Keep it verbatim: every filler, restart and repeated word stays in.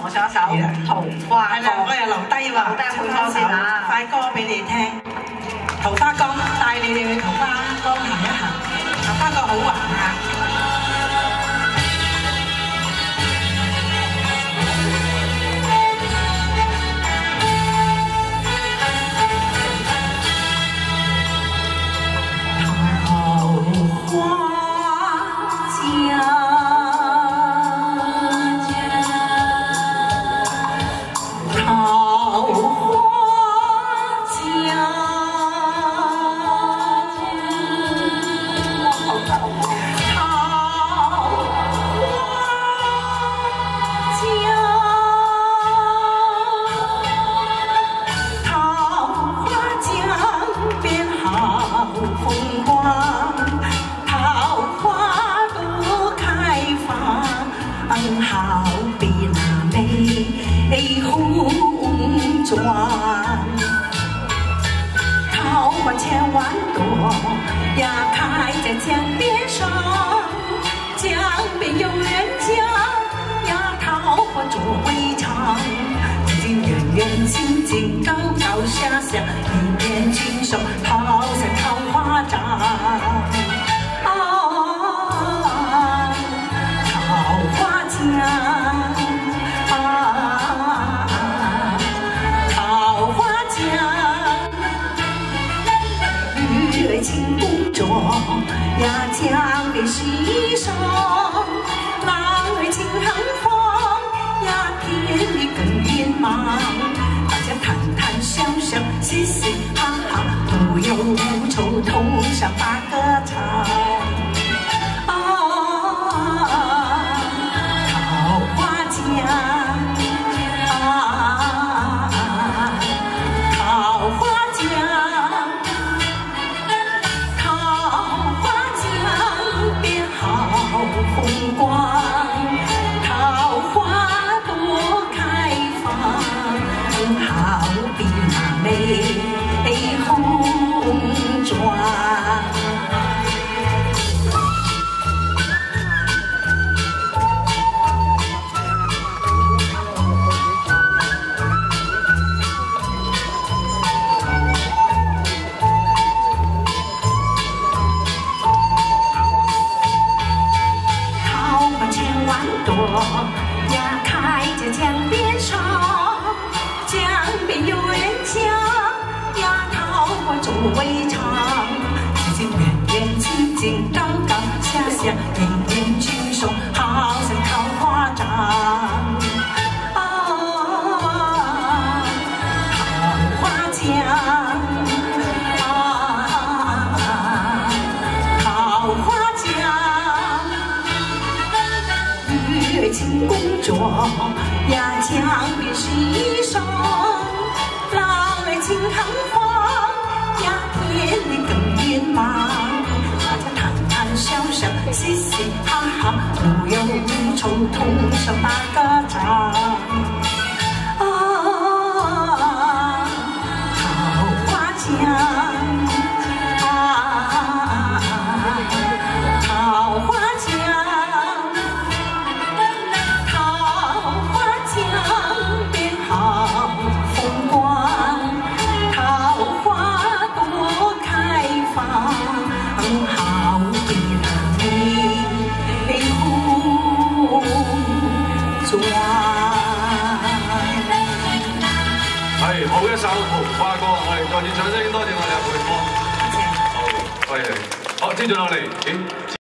唱一首《桃花歌》。 係啦，我又留低喎，唱多首快歌俾你聽。桃花江帶你哋去桃花江行一行，桃花江好玩啊！ 好比那梅红妆，桃花千万朵呀，开在江边上。江边有人家呀，桃花作围墙。静静远远，静静高高下下，一面金手抛向桃花帐。 青宫中呀，江边溪上，浪儿轻寒风呀，天里更云茫。大家谈谈笑笑，嘻嘻哈哈，不忧无愁，同享把歌唱。啊，桃花江，啊，桃花江。 风光，桃花多开放，好比那梅红妆。朵呀，开在江边上，江边有人家呀，桃花作围墙。静静远远，静静高高下下，一面举手，好像桃花帐。啊，桃花江，啊，桃花江。 月清宫中呀，江边溪上，浪儿轻寒风呀，天里更云茫。大家谈谈笑笑，嘻嘻哈哈，无忧无愁，同享把歌唱。啊，桃花江。 好比那梅红妆。 係好一首桃花歌，我哋再次掌聲，多謝我哋阿貝哥。好，多謝。好，接住落嚟，